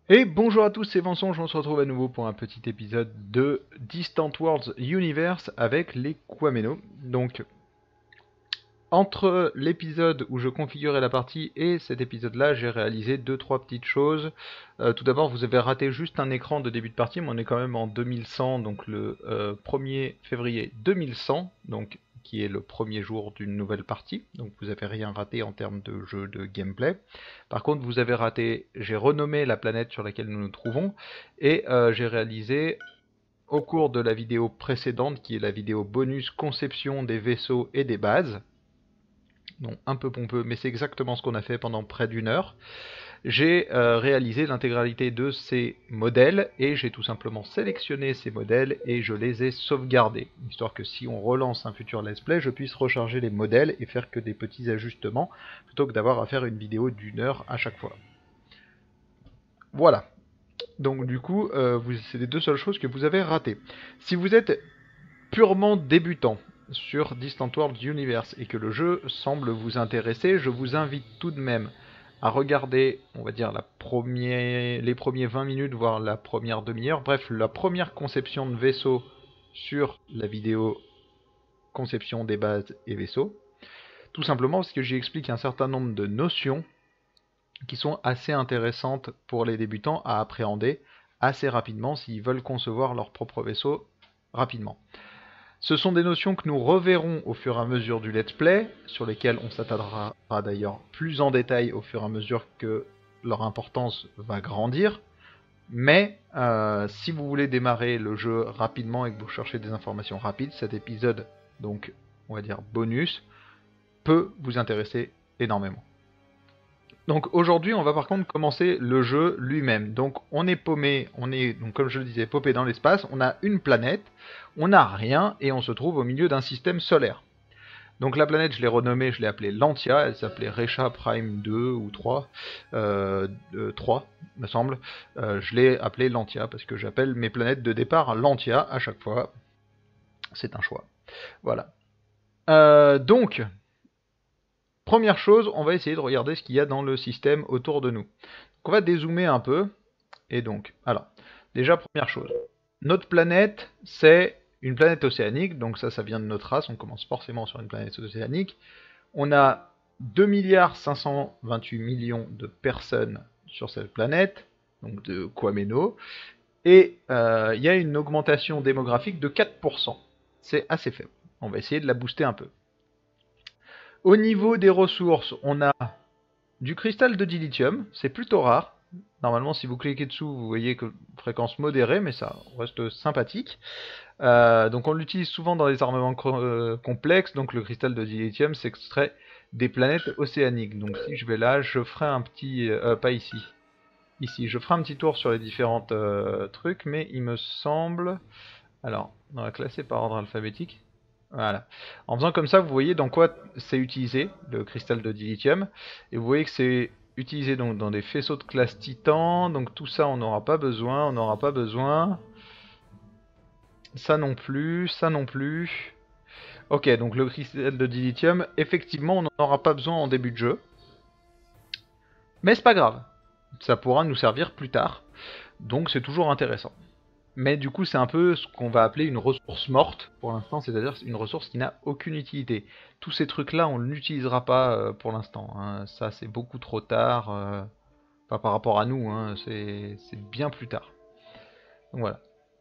Et bonjour à tous, c'est Vincent, on se retrouve à nouveau pour un petit épisode de Distant Worlds Universe avec les Quameno. Donc, entre l'épisode où je configurais la partie et cet épisode-là, j'ai réalisé deux trois petites choses. Tout d'abord, vous avez raté juste un écran de début de partie, mais on est quand même en 2100, donc le 1er février 2100, donc qui est le premier jour d'une nouvelle partie. Donc vous n'avez rien raté en termes de jeu de gameplay. Par contre, vous avez raté, j'ai renommé la planète sur laquelle nous nous trouvons, et j'ai réalisé au cours de la vidéo précédente, qui est la vidéo bonus conception des vaisseaux et des bases, non, un peu pompeux, mais c'est exactement ce qu'on a fait pendant près d'une heure. J'ai réalisé l'intégralité de ces modèles et j'ai tout simplement sélectionné ces modèles et je les ai sauvegardés, histoire que si on relance un futur let's play, je puisse recharger les modèles et faire que des petits ajustements, plutôt que d'avoir à faire une vidéo d'une heure à chaque fois. Voilà. Donc du coup, c'est les deux seules choses que vous avez ratées. Si vous êtes purement débutant sur Distant Worlds Universe et que le jeu semble vous intéresser, je vous invite tout de même à regarder, on va dire, les premiers 20 minutes, voire la première demi-heure, bref, la première conception de vaisseau sur la vidéo conception des bases et vaisseaux. Tout simplement parce que j'y explique un certain nombre de notions qui sont assez intéressantes pour les débutants à appréhender assez rapidement s'ils veulent concevoir leur propre vaisseau rapidement. Ce sont des notions que nous reverrons au fur et à mesure du let's play, sur lesquelles on s'attardera d'ailleurs plus en détail au fur et à mesure que leur importance va grandir. Mais si vous voulez démarrer le jeu rapidement et que vous cherchez des informations rapides, cet épisode, donc on va dire bonus, peut vous intéresser énormément. Donc aujourd'hui, on va par contre commencer le jeu lui-même. Donc on est paumé, donc comme je le disais, paumé dans l'espace, on a une planète, on n'a rien et on se trouve au milieu d'un système solaire. Donc la planète, je l'ai renommée, je l'ai appelée Lantia, elle s'appelait Recha Prime 2 ou 3, 3 me semble. Je l'ai appelée Lantia parce que j'appelle mes planètes de départ Lantia à chaque fois. C'est un choix. Voilà. Donc, première chose, on va essayer de regarder ce qu'il y a dans le système autour de nous. Donc, on va dézoomer un peu. Et donc, alors, déjà, première chose. Notre planète, c'est une planète océanique. Donc ça vient de notre race. On commence forcément sur une planète océanique. On a 2 milliards 528 millions de personnes sur cette planète, donc de Quameno. Et il y a une augmentation démographique de 4%. C'est assez faible. On va essayer de la booster un peu. Au niveau des ressources, on a du cristal de dilithium, c'est plutôt rare. Normalement, si vous cliquez dessous, vous voyez que fréquence modérée, mais ça reste sympathique. Donc on l'utilise souvent dans les armements complexes. Donc le cristal de dilithium s'extrait des planètes océaniques. Donc si je vais là, je ferai un petit... pas ici. Ici, je ferai un petit tour sur les différents trucs, mais il me semble... Alors, on va classer par ordre alphabétique. Voilà. En faisant comme ça, vous voyez dans quoi c'est utilisé, le cristal de dilithium. Et vous voyez que c'est utilisé donc dans des faisceaux de classe titan. Donc tout ça, on n'aura pas besoin. On n'aura pas besoin. Ça non plus. Ça non plus. Ok, donc le cristal de dilithium, effectivement, on n'en aura pas besoin en début de jeu. Mais c'est pas grave. Ça pourra nous servir plus tard. Donc c'est toujours intéressant. Mais du coup, c'est un peu ce qu'on va appeler une ressource morte pour l'instant, c'est-à-dire une ressource qui n'a aucune utilité. Tous ces trucs-là, on ne l'utilisera pas pour l'instant. Hein. Ça, c'est beaucoup trop tard. Enfin, par rapport à nous, hein, c'est bien plus tard. Donc voilà.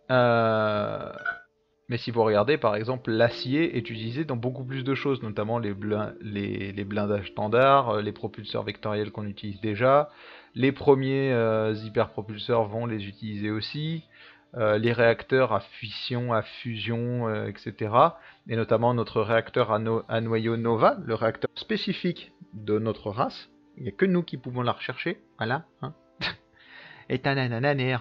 Mais si vous regardez, par exemple, l'acier est utilisé dans beaucoup plus de choses, notamment les blindages standards, les propulseurs vectoriels qu'on utilise déjà. Les premiers hyperpropulseurs vont les utiliser aussi. Les réacteurs à fission, à fusion, etc. Et notamment notre réacteur à noyau Nova, le réacteur spécifique de notre race. Il n'y a que nous qui pouvons la rechercher. Voilà. Hein. Et tananananer.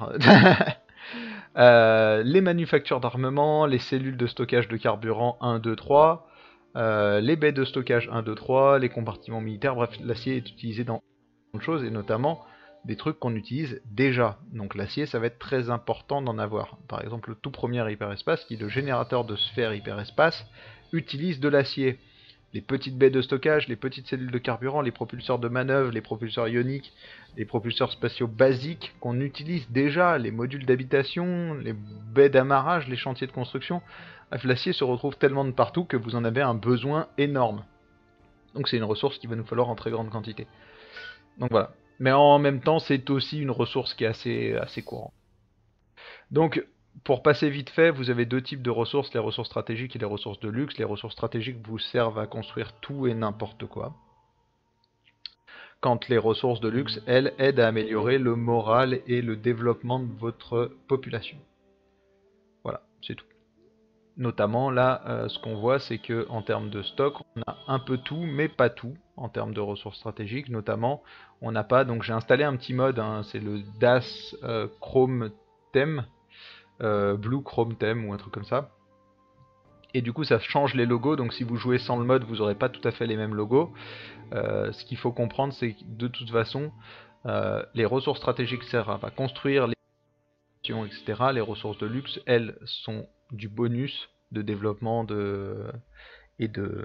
Les manufactures d'armement, les cellules de stockage de carburant 1, 2, 3, les baies de stockage 1, 2, 3, les compartiments militaires, bref, l'acier est utilisé dans beaucoup de choses et notamment des trucs qu'on utilise déjà. Donc l'acier, ça va être très important d'en avoir. Par exemple, le tout premier hyperespace, qui est le générateur de sphères hyperespace, utilise de l'acier. les petites baies de stockage, les petites cellules de carburant, les propulseurs de manœuvre, les propulseurs ioniques, les propulseurs spatiaux basiques qu'on utilise déjà, les modules d'habitation, les baies d'amarrage, les chantiers de construction. Bref, l'acier se retrouve tellement de partout que vous en avez un besoin énorme. Donc c'est une ressource qu'il va nous falloir en très grande quantité. Donc voilà. Mais en même temps, c'est aussi une ressource qui est assez courante. Donc, pour passer vite fait, vous avez deux types de ressources, les ressources stratégiques et les ressources de luxe. Les ressources stratégiques vous servent à construire tout et n'importe quoi. Quand les ressources de luxe, elles, aident à améliorer le moral et le développement de votre population. Voilà, c'est tout. Notamment là, ce qu'on voit, c'est que en termes de stock, on a un peu tout, mais pas tout en termes de ressources stratégiques. Notamment, on n'a pas. Donc j'ai installé un petit mode, hein, c'est le DAS Chrome Theme, Blue Chrome Theme ou un truc comme ça. Et du coup, ça change les logos. Donc si vous jouez sans le mode, vous n'aurez pas tout à fait les mêmes logos. Ce qu'il faut comprendre, c'est que de toute façon, les ressources stratégiques servent à construire les etc. Les ressources de luxe, elles, sont du bonus de développement et de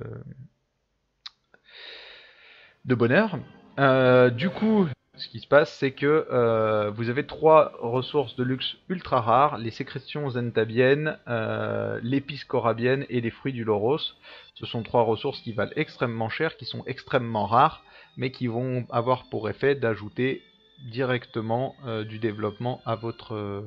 bonheur. Du coup, ce qui se passe, c'est que vous avez trois ressources de luxe ultra rares, les sécrétions zentabiennes, l'épice corabienne et les fruits du Loros. Ce sont trois ressources qui valent extrêmement cher, qui sont extrêmement rares, mais qui vont avoir pour effet d'ajouter directement du développement à votre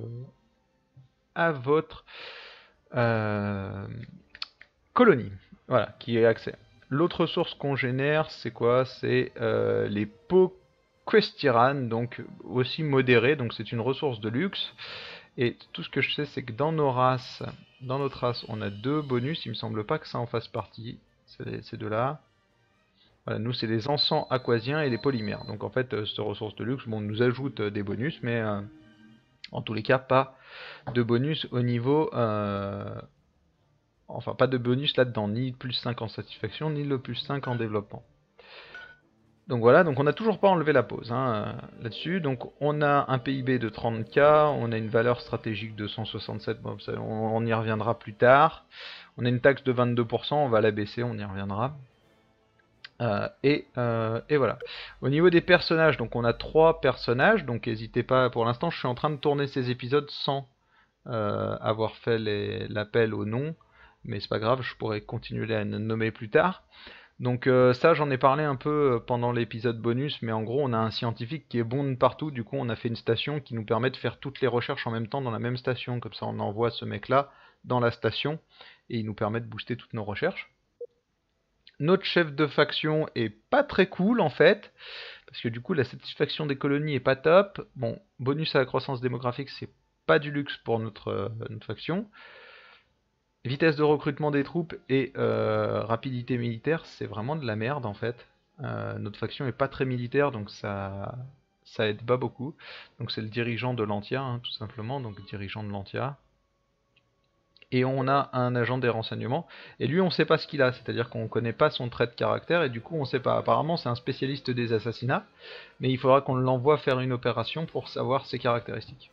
colonie, voilà, qui est accès. L'autre source qu'on génère, c'est quoi? C'est les Poquestiran, donc aussi modérés, donc c'est une ressource de luxe. Et tout ce que je sais, c'est que dans notre race, on a deux bonus. Il me semble pas que ça en fasse partie, ces deux-là. Voilà, nous, c'est les encens aquasiens et les polymères. Donc en fait, cette ressource de luxe, bon, nous ajoute des bonus, mais en tous les cas, pas de bonus au niveau... Enfin, pas de bonus là-dedans, ni plus 5 en satisfaction, ni le plus 5 en développement. Donc voilà, donc on n'a toujours pas enlevé la pause hein, là-dessus. Donc on a un PIB de 30K, on a une valeur stratégique de 167, bon, on y reviendra plus tard. On a une taxe de 22%, on va la baisser, on y reviendra. Et voilà. Au niveau des personnages, donc on a 3 personnages, donc n'hésitez pas, pour l'instant je suis en train de tourner ces épisodes sans avoir fait l'appel au nom, mais c'est pas grave, je pourrais continuer à nommer plus tard. Donc ça j'en ai parlé un peu pendant l'épisode bonus, mais en gros on a un scientifique qui est bon de partout, du coup on a fait une station qui nous permet de faire toutes les recherches en même temps dans la même station, comme ça on envoie ce mec là dans la station, et il nous permet de booster toutes nos recherches. Notre chef de faction est pas très cool en fait, parce que du coup la satisfaction des colonies est pas top. Bon, bonus à la croissance démographique, c'est pas du luxe pour notre faction. Vitesse de recrutement des troupes et rapidité militaire, c'est vraiment de la merde en fait. Notre faction est pas très militaire, donc ça aide pas beaucoup. Donc c'est le dirigeant de l'Antia, hein, tout simplement, donc dirigeant de l'Antia. Et on a un agent des renseignements, et lui on sait pas ce qu'il a, c'est-à-dire qu'on connaît pas son trait de caractère, et du coup on sait pas. Apparemment c'est un spécialiste des assassinats, mais il faudra qu'on l'envoie faire une opération pour savoir ses caractéristiques.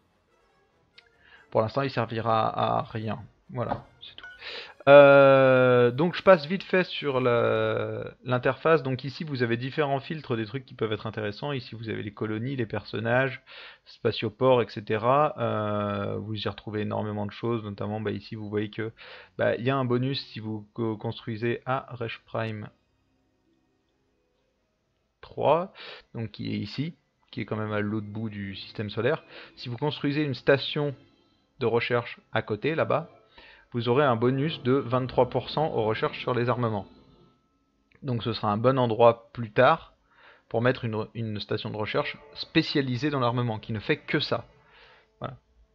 Pour l'instant il servira à rien, voilà, c'est tout. Donc je passe vite fait sur l'interface. Donc ici vous avez différents filtres, des trucs qui peuvent être intéressants. Ici vous avez les colonies, les personnages, spatioports, etc. Vous y retrouvez énormément de choses, notamment ici vous voyez que il y a un bonus si vous construisez à Reich Prime 3, donc qui est ici, qui est quand même à l'autre bout du système solaire. Si vous construisez une station de recherche à côté, là-bas, vous aurez un bonus de 23% aux recherches sur les armements. Donc ce sera un bon endroit plus tard pour mettre une station de recherche spécialisée dans l'armement, qui ne fait que ça. Voilà.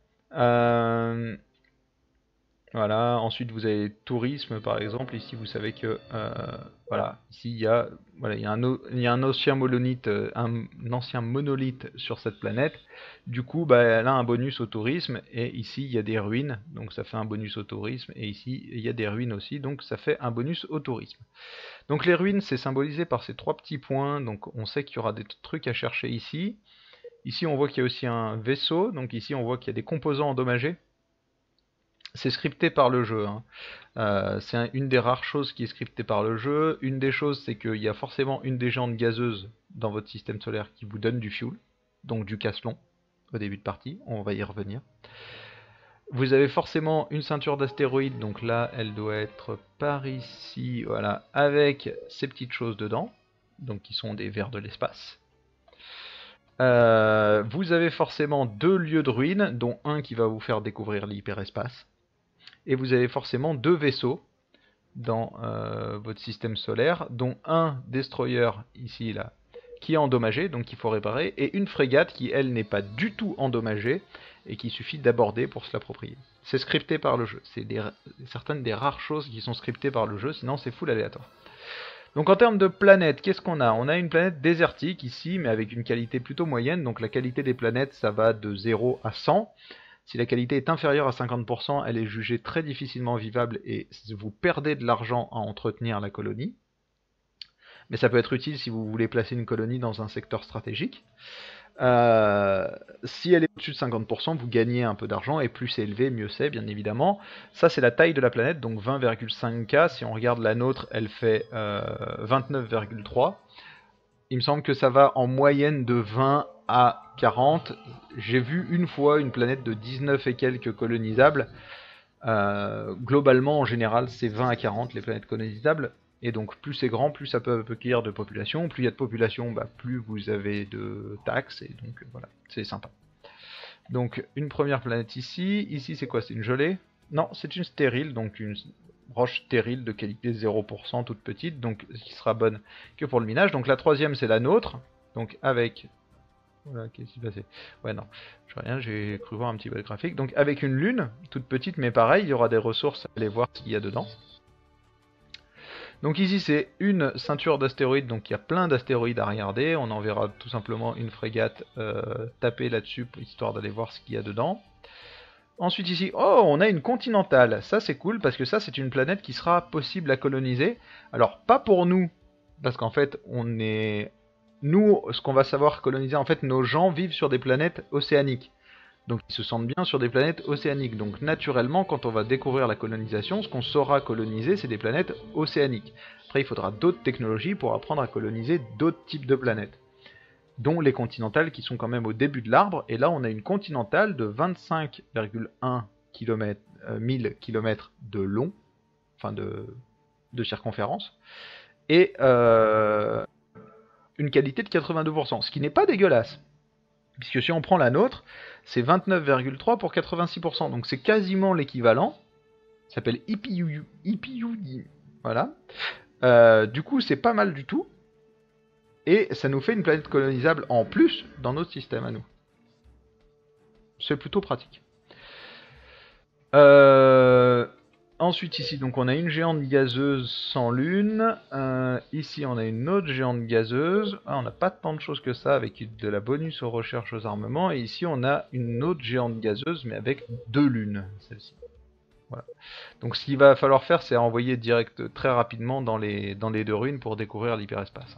Voilà. Ensuite vous avez tourisme par exemple. Ici vous savez que voilà, ici il y a un ancien monolithe, un ancien monolithe sur cette planète. Du coup elle a un bonus au tourisme, et ici il y a des ruines, donc ça fait un bonus au tourisme, et ici il y a des ruines aussi, donc ça fait un bonus au tourisme. Donc les ruines c'est symbolisé par ces 3 petits points, donc on sait qu'il y aura des trucs à chercher ici. Ici on voit qu'il y a aussi un vaisseau, donc ici on voit qu'il y a des composants endommagés. C'est scripté par le jeu, hein. C'est une des rares choses qui est scriptée par le jeu. Une des choses, c'est qu'il y a forcément une des géantes gazeuses dans votre système solaire qui vous donne du fuel, donc du casse-long, au début de partie. On va y revenir. Vous avez forcément une ceinture d'astéroïdes, donc là, elle doit être par ici, voilà, avec ces petites choses dedans, donc qui sont des vers de l'espace. Vous avez forcément 2 lieux de ruines, dont un qui va vous faire découvrir l'hyperespace. Et vous avez forcément 2 vaisseaux dans votre système solaire, dont un destroyer ici là qui est endommagé, donc il faut réparer, et une frégate qui elle n'est pas du tout endommagée et qu'il suffit d'aborder pour se l'approprier. C'est scripté par le jeu, c'est certaines des rares choses qui sont scriptées par le jeu, sinon c'est full aléatoire. Donc en termes de planètes, qu'est-ce qu'on a? On a une planète désertique ici, mais avec une qualité plutôt moyenne, donc la qualité des planètes ça va de 0 à 100. Si la qualité est inférieure à 50%, elle est jugée très difficilement vivable et vous perdez de l'argent à entretenir la colonie. Mais ça peut être utile si vous voulez placer une colonie dans un secteur stratégique. Si elle est au-dessus de 50%, vous gagnez un peu d'argent, et plus c'est élevé, mieux c'est, bien évidemment. Ça, c'est la taille de la planète, donc 20,5K. Si on regarde la nôtre, elle fait 29,3. Il me semble que ça va en moyenne de 20 à 40. J'ai vu une fois une planète de 19 et quelques colonisables. Globalement, en général, c'est 20 à 40 les planètes colonisables. Et donc plus c'est grand, plus ça peut accueillir de population. Plus il y a de population, bah, plus vous avez de taxes. Et donc voilà, c'est sympa. Donc une première planète ici. Ici c'est quoi? C'est une gelée? Non, c'est une stérile, donc une roche stérile de qualité 0%, toute petite, donc qui sera bonne que pour le minage. Donc la troisième c'est la nôtre, donc avec... Voilà, qu'est-ce qui s'est passé? Ouais, non, je rien, j'ai cru voir un petit peu le graphique. Donc avec une lune, toute petite, mais pareil, il y aura des ressources, allez voir ce qu'il y a dedans. Donc ici c'est une ceinture d'astéroïdes, donc il y a plein d'astéroïdes à regarder. On enverra tout simplement une frégate taper là-dessus, histoire d'aller voir ce qu'il y a dedans. Ensuite ici, oh, on a une continentale. Ça c'est cool, parce que ça c'est une planète qui sera possible à coloniser. Alors pas pour nous, parce qu'en fait on est... Nous, ce qu'on va savoir coloniser, en fait nos gens vivent sur des planètes océaniques. Donc ils se sentent bien sur des planètes océaniques. Donc naturellement, quand on va découvrir la colonisation, ce qu'on saura coloniser, c'est des planètes océaniques. Après, il faudra d'autres technologies pour apprendre à coloniser d'autres types de planètes, dont les continentales qui sont quand même au début de l'arbre. Et là, on a une continentale de 25,1 km, 1000 km de long, enfin de circonférence, et une qualité de 82%, ce qui n'est pas dégueulasse. Puisque si on prend la nôtre, c'est 29,3 pour 86%. Donc c'est quasiment l'équivalent. Ça s'appelle IPU. Voilà. Du coup, c'est pas mal du tout. Et ça nous fait une planète colonisable en plus dans notre système à nous. C'est plutôt pratique. Ensuite ici, donc on a une géante gazeuse sans lune. Ici on a une autre géante gazeuse. Ah, on n'a pas tant de choses que ça, avec de la bonus aux recherches aux armements. Et ici on a une autre géante gazeuse, mais avec 2 lunes, celle-ci. Voilà. Donc ce qu'il va falloir faire, c'est envoyer direct très rapidement dans les 2 ruines pour découvrir l'hyperespace.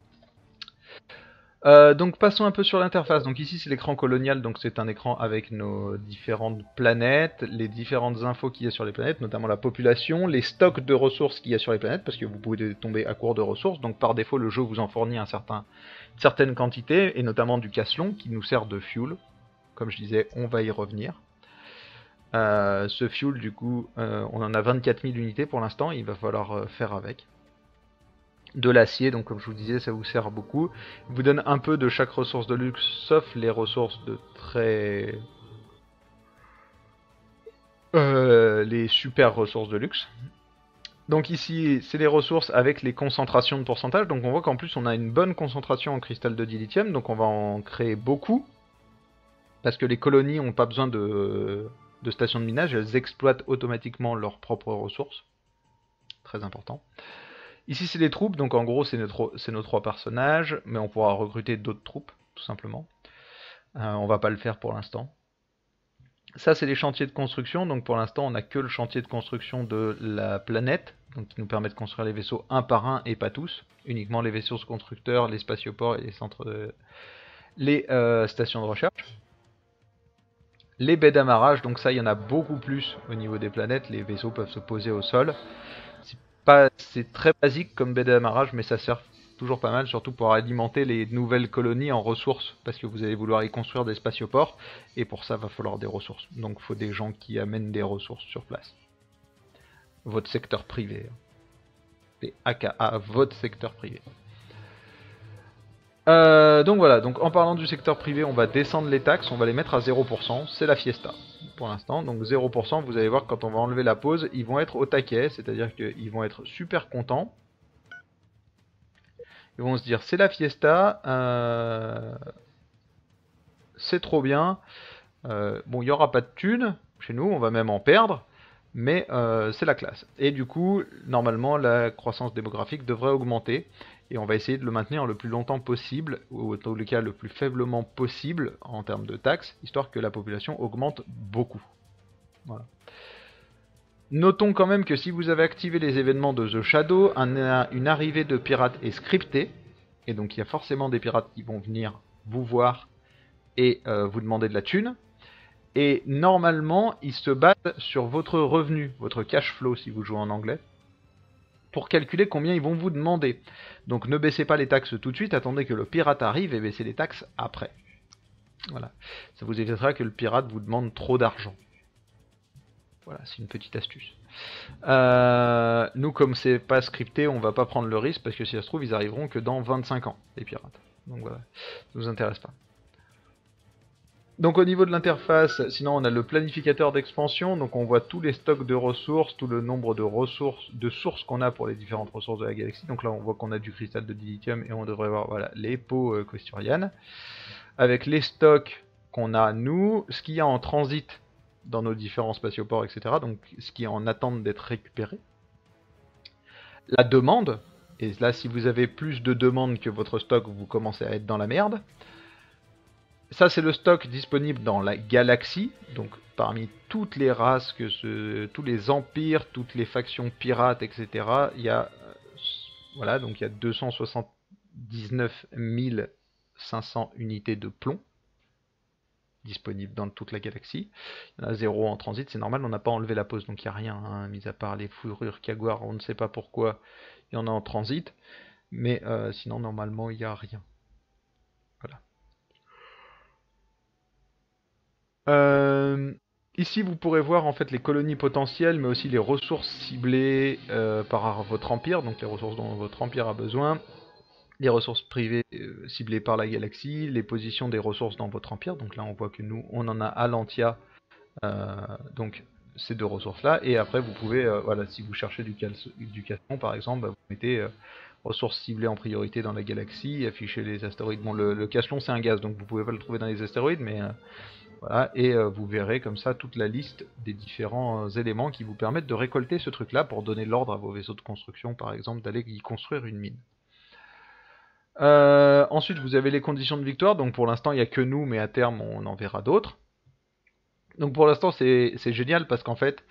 Donc passons un peu sur l'interface. Donc ici c'est l'écran colonial, donc c'est un écran avec nos différentes planètes, les différentes infos qu'il y a sur les planètes, notamment la population, les stocks de ressources qu'il y a sur les planètes, parce que vous pouvez tomber à court de ressources, donc par défaut le jeu vous en fournit une certaine quantité, et notamment du casse-long qui nous sert de fuel. Comme je disais, on va y revenir. Ce fuel du coup, on en a 24 000 unités pour l'instant, il va falloir faire avec. De l'acier, donc comme je vous disais, ça vous sert beaucoup. Il vous donne un peu de chaque ressource de luxe, sauf les ressources de très... les super ressources de luxe. Donc ici, c'est les ressources avec les concentrations de pourcentage. Donc on voit qu'en plus, on a une bonne concentration en cristal de dilithium, donc on va en créer beaucoup. Parce que les colonies n'ont pas besoin de stations de minage, elles exploitent automatiquement leurs propres ressources. Très important. Ici c'est les troupes, donc en gros c'est nos 3 personnages, mais on pourra recruter d'autres troupes, tout simplement. On va pas le faire pour l'instant. Ça c'est les chantiers de construction, donc pour l'instant on n'a que le chantier de construction de la planète, donc qui nous permet de construire les vaisseaux un par un et pas tous, uniquement les vaisseaux constructeurs, les spatioports et les centres les stations de recherche. Les baies d'amarrage, donc ça il y en a beaucoup plus au niveau des planètes, les vaisseaux peuvent se poser au sol. C'est très basique comme baie d'amarrage, mais ça sert toujours pas mal, surtout pour alimenter les nouvelles colonies en ressources, parce que vous allez vouloir y construire des spatioports, et pour ça va falloir des ressources. Donc il faut des gens qui amènent des ressources sur place. Votre secteur privé. Et aka votre secteur privé. Donc voilà, donc en parlant du secteur privé, on va descendre les taxes, on va les mettre à 0%, c'est la fiesta pour l'instant. Donc 0%, vous allez voir quand on va enlever la pause, ils vont être au taquet, c'est-à-dire qu'ils vont être super contents. Ils vont se dire c'est la fiesta, c'est trop bien. Bon, il n'y aura pas de thunes chez nous, on va même en perdre, mais c'est la classe. Et du coup, normalement, la croissance démographique devrait augmenter, et on va essayer de le maintenir le plus longtemps possible, ou dans le cas le plus faiblement possible en termes de taxes, histoire que la population augmente beaucoup. Voilà. Notons quand même que si vous avez activé les événements de The Shadow, une arrivée de pirates est scriptée, et donc il y a forcément des pirates qui vont venir vous voir et vous demander de la thune. Et normalement, ils se basent sur votre revenu, votre cash flow si vous jouez en anglais, pour calculer combien ils vont vous demander. Donc ne baissez pas les taxes tout de suite, attendez que le pirate arrive et baissez les taxes après. Voilà. Ça vous évitera que le pirate vous demande trop d'argent. Voilà, c'est une petite astuce. Nous, comme c'est pas scripté, on va pas prendre le risque, parce que si ça se trouve, ils arriveront que dans 25 ans, les pirates. Donc voilà, ça nous intéresse pas. Donc au niveau de l'interface, sinon on a le planificateur d'expansion, donc on voit tous les stocks de ressources, tout le nombre de ressources, de sources qu'on a pour les différentes ressources de la galaxie. Donc là on voit qu'on a du cristal de dilithium et on devrait voir voilà, les pots Kosturian. Avec les stocks qu'on a nous, ce qu'il y a en transit dans nos différents spatioports, etc. Donc ce qui est en attente d'être récupéré. La demande, et là si vous avez plus de demandes que votre stock, vous commencez à être dans la merde. Ça, c'est le stock disponible dans la galaxie, donc parmi toutes les races, tous les empires, toutes les factions pirates, etc. Il y a, voilà, donc il y a 279 500 unités de plomb disponibles dans toute la galaxie. Il y en a 0 en transit, c'est normal, on n'a pas enlevé la pause, donc il n'y a rien, hein, mis à part les fourrures Kaguar, on ne sait pas pourquoi il y en a en transit, mais sinon normalement il n'y a rien. Voilà. Ici, vous pourrez voir en fait les colonies potentielles, mais aussi les ressources ciblées par votre empire, donc les ressources dont votre empire a besoin, les ressources privées ciblées par la galaxie, les positions des ressources dans votre empire. Donc là, on voit que nous, on en a à Lantia, donc ces deux ressources-là. Et après, vous pouvez, voilà, si vous cherchez du casson, par exemple, vous mettez ressources ciblées en priorité dans la galaxie, afficher les astéroïdes. Bon, le casson, c'est un gaz, donc vous pouvez pas le trouver dans les astéroïdes, mais voilà, et vous verrez comme ça toute la liste des différents éléments qui vous permettent de récolter ce truc là pour donner l'ordre à vos vaisseaux de construction par exemple d'aller y construire une mine. Ensuite vous avez les conditions de victoire, donc pour l'instant il n'y a que nous mais à terme on en verra d'autres. Donc pour l'instant c'est génial parce qu'en fait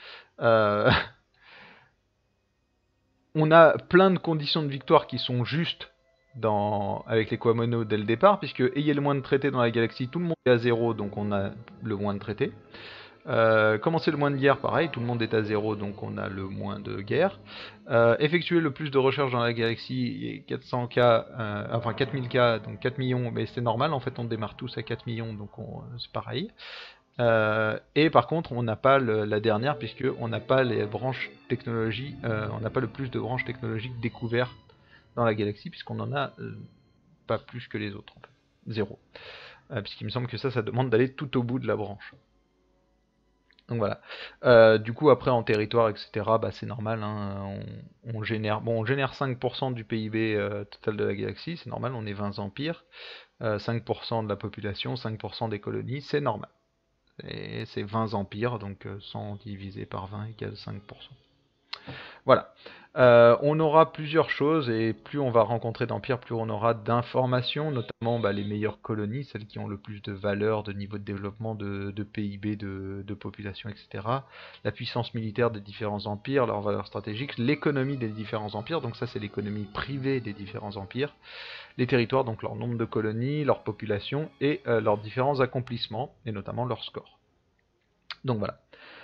on a plein de conditions de victoire qui sont justes avec les Quamono dès le départ, puisque ayez le moins de traités dans la galaxie, tout le monde est à 0, donc on a le moins de traités. Commencer le moins de guerre, pareil, tout le monde est à 0, donc on a le moins de guerre. Effectuer le plus de recherches dans la galaxie, 400K, enfin 4000K, donc 4 millions, mais c'est normal, en fait on démarre tous à 4 millions, donc c'est pareil. Et par contre, on n'a pas la dernière, puisqu'on n'a pas les branches technologie, on n'a pas le plus de branches technologiques découvertes dans la galaxie, puisqu'on en a pas plus que les autres, en fait. 0. Puisqu'il me semble que ça demande d'aller tout au bout de la branche. Donc voilà. Du coup, après en territoire, etc., bah, c'est normal, hein, on génère 5% du PIB total de la galaxie, c'est normal, on est 20 empires, 5% de la population, 5% des colonies, c'est normal. Et c'est 20 empires, donc 100 divisé par 20 égale 5%. Voilà. On aura plusieurs choses, et plus on va rencontrer d'empires, plus on aura d'informations, notamment les meilleures colonies, celles qui ont le plus de valeur, de niveau de développement, de PIB, de population, etc. La puissance militaire des différents empires, leurs valeurs stratégiques, l'économie des différents empires, donc ça c'est l'économie privée des différents empires, les territoires, donc leur nombre de colonies, leur population, et leurs différents accomplissements, et notamment leur score. Donc voilà.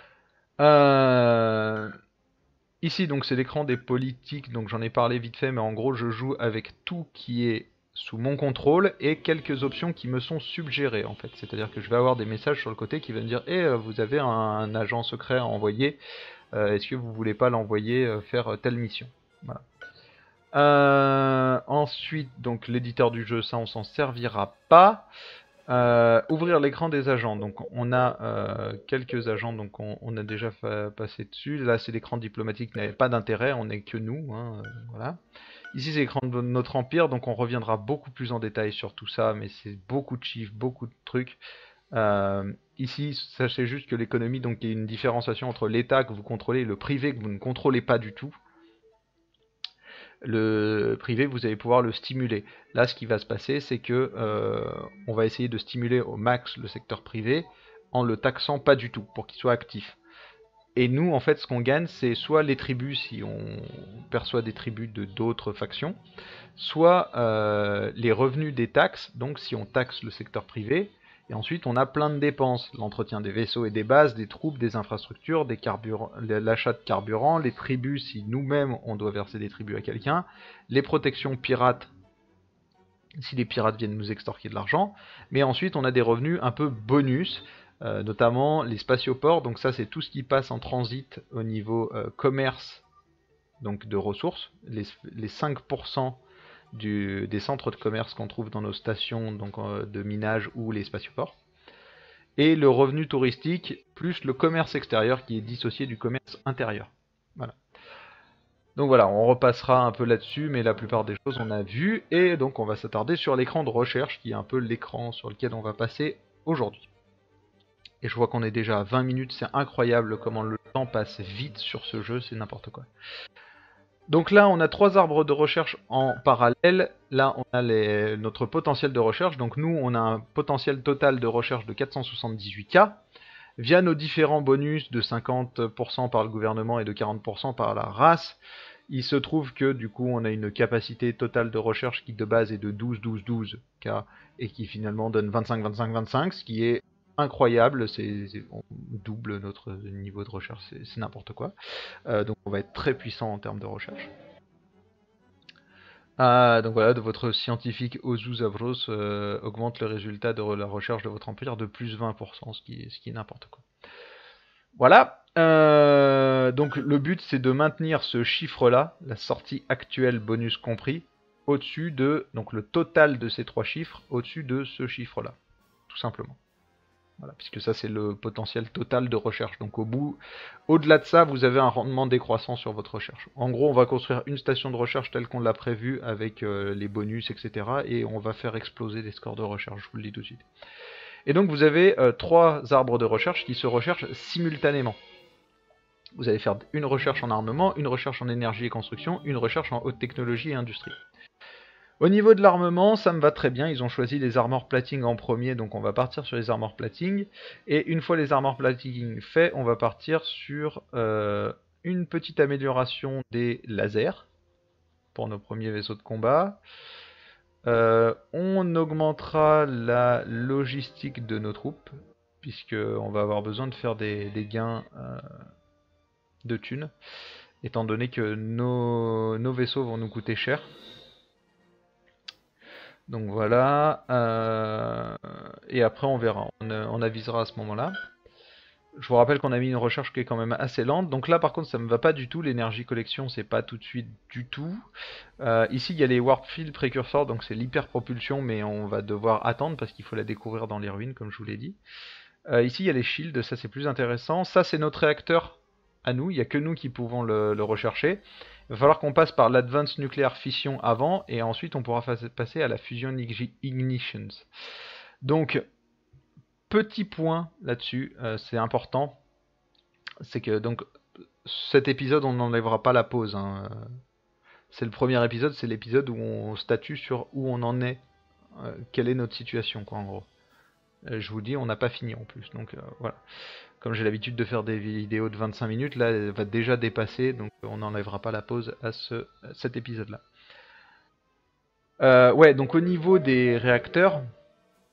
Euh, Ici, donc, c'est l'écran des politiques, donc j'en ai parlé vite fait, mais en gros, je joue avec tout qui est sous mon contrôle et quelques options qui me sont suggérées, en fait. C'est-à-dire que je vais avoir des messages sur le côté qui vont me dire « vous avez un agent secret à envoyer, est-ce que vous voulez pas l'envoyer faire telle mission ?» Voilà. Ensuite, donc l'éditeur du jeu, ça on s'en servira pas. Ouvrir l'écran des agents. Donc on a quelques agents, donc on a déjà passé dessus. Là c'est l'écran diplomatique, n'avait pas d'intérêt, on n'est que nous. Hein, voilà. Ici c'est l'écran de notre empire, donc on reviendra beaucoup plus en détail sur tout ça, mais c'est beaucoup de chiffres, beaucoup de trucs. Ici, sachez juste que l'économie, donc il y a une différenciation entre l'État que vous contrôlez et le privé que vous ne contrôlez pas du tout. Le privé, vous allez pouvoir le stimuler. Là, ce qui va se passer, c'est que on va essayer de stimuler au max le secteur privé en le taxant pas du tout, pour qu'il soit actif. Et nous, en fait, ce qu'on gagne, c'est soit les tribus, si on perçoit des tribus de d'autres factions, soit les revenus des taxes, donc si on taxe le secteur privé, et ensuite on a plein de dépenses, l'entretien des vaisseaux et des bases, des troupes, des infrastructures, des l'achat de carburant, les tribus si nous-mêmes on doit verser des tribus à quelqu'un, les protections pirates si les pirates viennent nous extorquer de l'argent, mais ensuite on a des revenus un peu bonus, notamment les spatioports, donc ça c'est tout ce qui passe en transit au niveau commerce, donc de ressources, les 5% des centres de commerce qu'on trouve dans nos stations donc, de minage ou les spatioports. Et le revenu touristique plus le commerce extérieur qui est dissocié du commerce intérieur. Voilà. Donc voilà, on repassera un peu là-dessus, mais la plupart des choses on a vu. Et donc on va s'attarder sur l'écran de recherche qui est un peu l'écran sur lequel on va passer aujourd'hui. Et je vois qu'on est déjà à 20 minutes, c'est incroyable comment le temps passe vite sur ce jeu, c'est n'importe quoi. Donc là, on a 3 arbres de recherche en parallèle. Là, on a notre potentiel de recherche. Donc nous, on a un potentiel total de recherche de 478K. Via nos différents bonus de 50% par le gouvernement et de 40% par la race, il se trouve que du coup, on a une capacité totale de recherche qui de base est de 12-12-12K et qui finalement donne 25-25-25, ce qui est incroyable. On double notre niveau de recherche, c'est n'importe quoi. Donc on va être très puissant en termes de recherche. Donc voilà, de votre scientifique Ozu Zavros augmente le résultat de la recherche de votre empire de plus 20%, ce qui est n'importe quoi. Voilà. Donc le but c'est de maintenir ce chiffre-là, la sortie actuelle bonus compris, au-dessus de, donc le total de ces 3 chiffres, au-dessus de ce chiffre-là, tout simplement. Voilà, puisque ça c'est le potentiel total de recherche. Donc au-delà de ça, vous avez un rendement décroissant sur votre recherche. En gros, on va construire une station de recherche telle qu'on l'a prévu avec les bonus, etc. Et on va faire exploser les scores de recherche, je vous le dis tout de suite. Et donc vous avez 3 arbres de recherche qui se recherchent simultanément. Vous allez faire une recherche en armement, une recherche en énergie et construction, une recherche en haute technologie et industrie. Au niveau de l'armement, ça me va très bien, ils ont choisi les armor plating en premier, donc on va partir sur les armor plating. Et une fois les armor plating faits, on va partir sur une petite amélioration des lasers pour nos premiers vaisseaux de combat. On augmentera la logistique de nos troupes, puisqu'on va avoir besoin de faire des gains de thunes, étant donné que nos vaisseaux vont nous coûter cher. Donc voilà, et après on verra, on avisera à ce moment-là. Je vous rappelle qu'on a mis une recherche qui est quand même assez lente, donc là par contre ça me va pas du tout, l'énergie collection c'est pas tout de suite du tout. Ici il y a les warp field précurseurs, donc c'est l'hyperpropulsion, mais on va devoir attendre parce qu'il faut la découvrir dans les ruines comme je vous l'ai dit. Ici il y a les shields, ça c'est plus intéressant, ça c'est notre réacteur à nous, il n'y a que nous qui pouvons le rechercher. Il va falloir qu'on passe par l'Advanced Nuclear Fission avant, et ensuite on pourra passer à la Fusion Ignitions. Donc, petit point là-dessus, c'est important, c'est que donc cet épisode on n'enlèvera pas la pause. Hein. C'est le premier épisode, c'est l'épisode où on statue sur où on en est, quelle est notre situation quoi en gros. Je vous dis, on n'a pas fini en plus, donc voilà. Comme j'ai l'habitude de faire des vidéos de 25 minutes, là elle va déjà dépasser, donc on n'enlèvera pas la pause à cet épisode-là. Ouais, donc au niveau des réacteurs,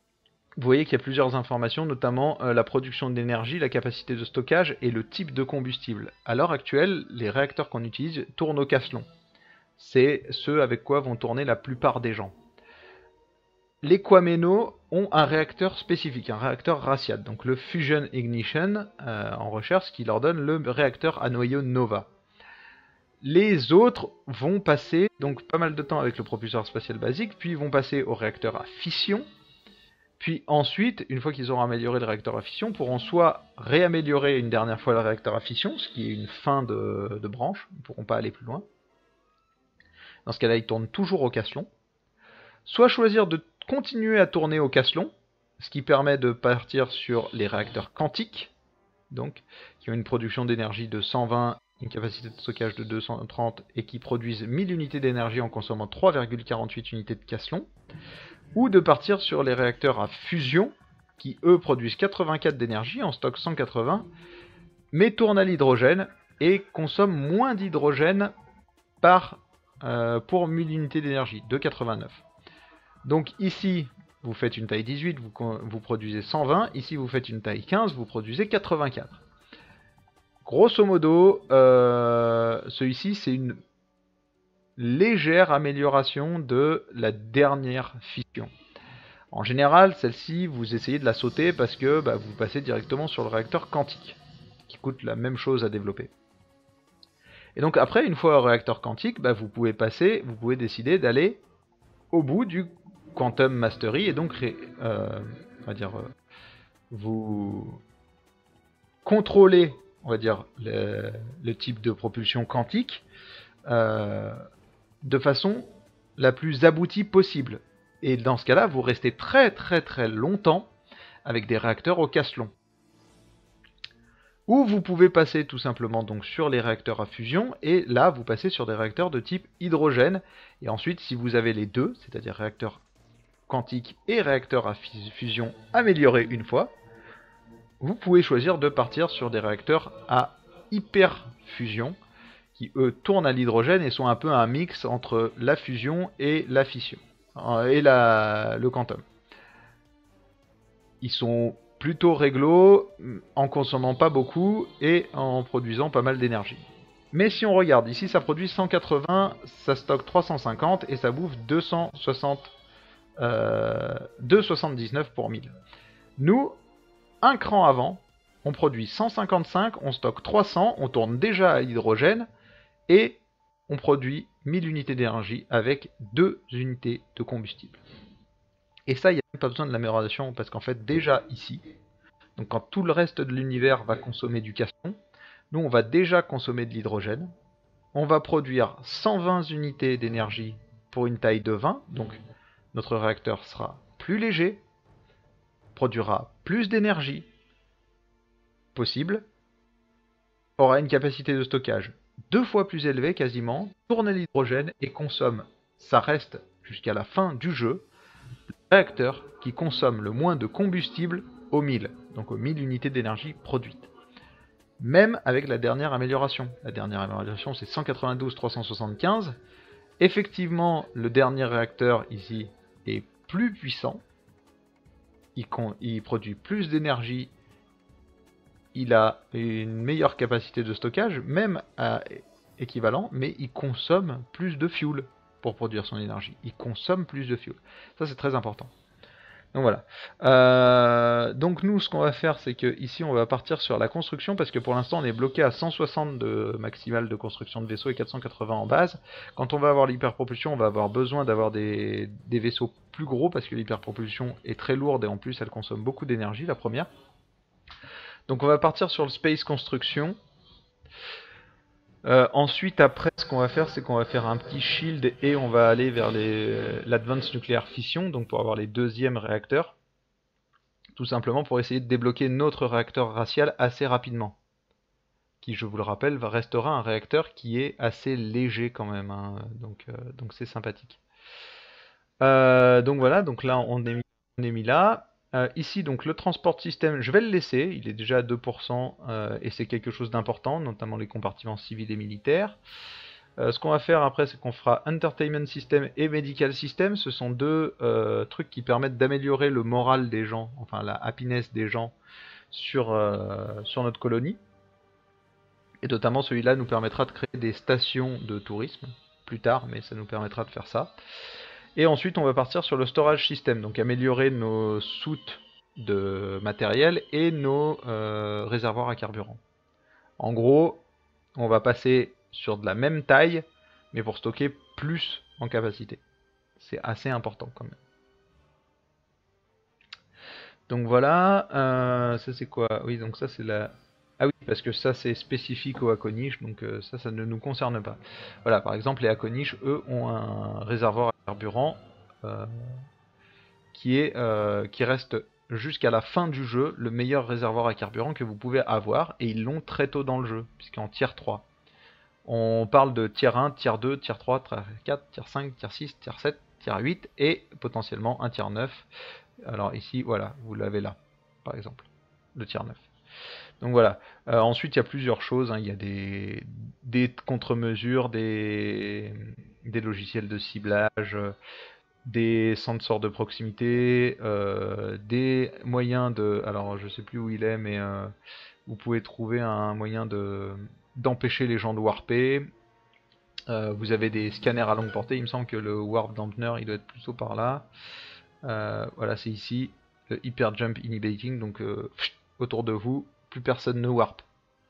vous voyez qu'il y a plusieurs informations, notamment la production d'énergie, la capacité de stockage et le type de combustible. À l'heure actuelle, les réacteurs qu'on utilise tournent au casse-long. C'est ceux avec quoi vont tourner la plupart des gens. Les Quameno ont un réacteur spécifique, un réacteur Raciad, donc le Fusion Ignition en recherche, qui leur donne le réacteur à noyau Nova. Les autres vont passer donc pas mal de temps avec le propulseur spatial basique, puis vont passer au réacteur à fission. Puis ensuite, une fois qu'ils auront amélioré le réacteur à fission, pourront soit réaméliorer une dernière fois le réacteur à fission, ce qui est une fin de branche, ils ne pourront pas aller plus loin. Dans ce cas-là, ils tournent toujours au casse-long. Soit choisir de continuer à tourner au casse-long, ce qui permet de partir sur les réacteurs quantiques, donc qui ont une production d'énergie de 120, une capacité de stockage de 230 et qui produisent 1000 unités d'énergie en consommant 3,48 unités de casse-long. Ou de partir sur les réacteurs à fusion, qui eux produisent 84 d'énergie, en stock 180, mais tournent à l'hydrogène et consomment moins d'hydrogène pour 1000 unités d'énergie, de 89. Donc ici, vous faites une taille 18, vous produisez 120, ici vous faites une taille 15, vous produisez 84. Grosso modo, celui-ci c'est une légère amélioration de la dernière fission. En général, celle-ci, vous essayez de la sauter parce que vous passez directement sur le réacteur quantique, qui coûte la même chose à développer. Et donc après, une fois au réacteur quantique, vous pouvez décider d'aller au bout du Quantum Mastery et donc vous contrôlez, on va dire, le type de propulsion quantique de façon la plus aboutie possible. Et dans ce cas-là, vous restez très très très longtemps avec des réacteurs au casse-long. Ou vous pouvez passer tout simplement donc sur les réacteurs à fusion, et là vous passez sur des réacteurs de type hydrogène. Et ensuite, si vous avez les deux, c'est-à-dire réacteur quantique et réacteur à fusion améliorés une fois, vous pouvez choisir de partir sur des réacteurs à hyperfusion, qui eux tournent à l'hydrogène et sont un peu un mix entre la fusion et la fission, et le quantum. Ils sont plutôt réglo, en consommant pas beaucoup et en produisant pas mal d'énergie. Mais si on regarde, ici ça produit 180, ça stocke 350 et ça bouffe 2,79 pour 1000. Nous, un cran avant, on produit 155, on stocke 300, on tourne déjà à l'hydrogène et on produit 1000 unités d'énergie avec 2 unités de combustible. Et ça, il n'y a même pas besoin de l'amélioration parce qu'en fait, déjà ici, donc quand tout le reste de l'univers va consommer du casse-long, nous on va déjà consommer de l'hydrogène. On va produire 120 unités d'énergie pour une taille de 20, donc notre réacteur sera plus léger, produira plus d'énergie possible, aura une capacité de stockage 2 fois plus élevée quasiment, tourne à l'hydrogène et consomme, ça reste jusqu'à la fin du jeu, le réacteur qui consomme le moins de combustible au 1000, donc aux 1000 unités d'énergie produites. Même avec la dernière amélioration. La dernière amélioration c'est 192-375. Effectivement, le dernier réacteur ici est plus puissant. Il produit plus d'énergie. Il a une meilleure capacité de stockage, même à équivalent, mais il consomme plus de fuel pour produire son énergie. Il consomme plus de fuel. Ça c'est très important. Donc voilà. Donc nous, ce qu'on va faire, c'est que ici, on va partir sur la construction, parce que pour l'instant, on est bloqué à 160 de maximal de construction de vaisseaux et 480 en base. Quand on va avoir l'hyperpropulsion, on va avoir besoin d'avoir des vaisseaux plus gros, parce que l'hyperpropulsion est très lourde et en plus, elle consomme beaucoup d'énergie, la première. Donc on va partir sur le Space Construction. Ensuite, après, ce qu'on va faire, c'est qu'on va faire un petit shield et on va aller vers l'Advanced Nuclear Fission, donc pour avoir les deuxièmes réacteurs, tout simplement pour essayer de débloquer notre réacteur racial assez rapidement, qui, je vous le rappelle, restera un réacteur qui est assez léger quand même, hein, donc c'est sympathique. Donc voilà, donc là on est mis là. Ici, donc le transport système, je vais le laisser, il est déjà à 2% et c'est quelque chose d'important, notamment les compartiments civils et militaires. Ce qu'on va faire après, c'est qu'on fera Entertainment System et Medical System. Ce sont deux trucs qui permettent d'améliorer le moral des gens, enfin la happiness des gens sur notre colonie. Et notamment celui-là nous permettra de créer des stations de tourisme plus tard, mais ça nous permettra de faire ça. Et ensuite on va partir sur le storage system, donc améliorer nos soutes de matériel et nos réservoirs à carburant. En gros, on va passer sur de la même taille, mais pour stocker plus en capacité. C'est assez important quand même. Donc voilà, ça c'est quoi? Oui, donc ça c'est la... Ah oui, parce que ça c'est spécifique aux Aconiches, donc ça ne nous concerne pas. Voilà, par exemple les Aconiches, eux, ont un réservoir à carburant qui reste jusqu'à la fin du jeu le meilleur réservoir à carburant que vous pouvez avoir, et ils l'ont très tôt dans le jeu, puisqu'en tier 3. On parle de tier 1, tier 2, tier 3, tier 4, tier 5, tier 6, tier 7, tier 8 et potentiellement un tier 9. Alors ici, voilà, vous l'avez là, par exemple, le tier 9. Donc voilà. Ensuite, il y a plusieurs choses, hein. Il y a des contre-mesures, des logiciels de ciblage, des sensors de proximité, des moyens de... Alors, je sais plus où il est, mais vous pouvez trouver un moyen d'empêcher les gens de warper. Vous avez des scanners à longue portée. Il me semble que le warp dampener, il doit être plutôt par là. Voilà, c'est ici. Le hyper jump inhibiting, donc autour de vous, plus personne ne warp.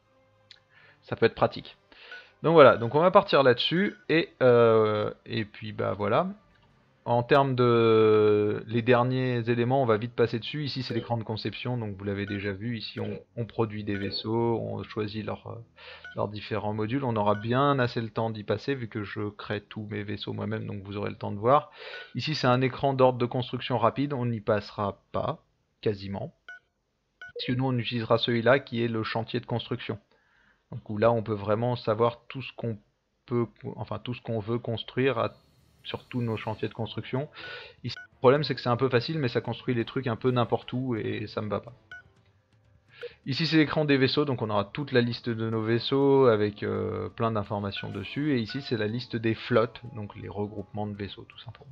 Ça peut être pratique. Donc voilà, donc on va partir là-dessus, et puis bah voilà. En termes de les derniers éléments, on va vite passer dessus. Ici, c'est l'écran de conception, donc vous l'avez déjà vu. Ici, on produit des vaisseaux, on choisit leurs différents modules. On aura bien assez le temps d'y passer, vu que je crée tous mes vaisseaux moi-même, donc vous aurez le temps de voir. Ici, c'est un écran d'ordre de construction rapide, on n'y passera pas, quasiment. Parce que nous, on utilisera celui-là, qui est le chantier de construction. Donc où là, on peut vraiment savoir tout ce qu'on peut, enfin tout ce qu'on veut construire sur tous nos chantiers de construction. Ici, le problème, c'est que c'est un peu facile, mais ça construit les trucs un peu n'importe où et ça me va pas. Ici, c'est l'écran des vaisseaux, donc on aura toute la liste de nos vaisseaux avec plein d'informations dessus. Et ici, c'est la liste des flottes, donc les regroupements de vaisseaux, tout simplement.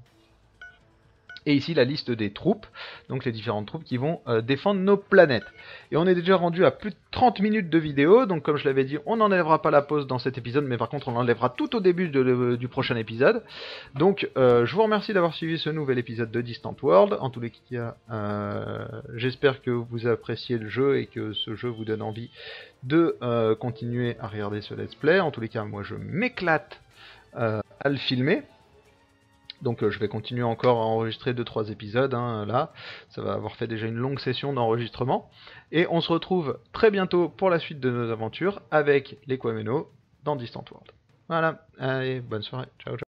Et ici la liste des troupes, donc les différentes troupes qui vont défendre nos planètes. Et on est déjà rendu à plus de 30 minutes de vidéo, donc comme je l'avais dit, on n'enlèvera pas la pause dans cet épisode, mais par contre on l'enlèvera tout au début du prochain épisode. Donc je vous remercie d'avoir suivi ce nouvel épisode de Distant World. En tous les cas, j'espère que vous appréciez le jeu et que ce jeu vous donne envie de continuer à regarder ce let's play. En tous les cas, moi je m'éclate à le filmer. Donc je vais continuer encore à enregistrer 2-3 épisodes, hein, là. Ça va avoir fait déjà une longue session d'enregistrement. Et on se retrouve très bientôt pour la suite de nos aventures avec les Quameno dans Distant World. Voilà, allez, bonne soirée, ciao ciao.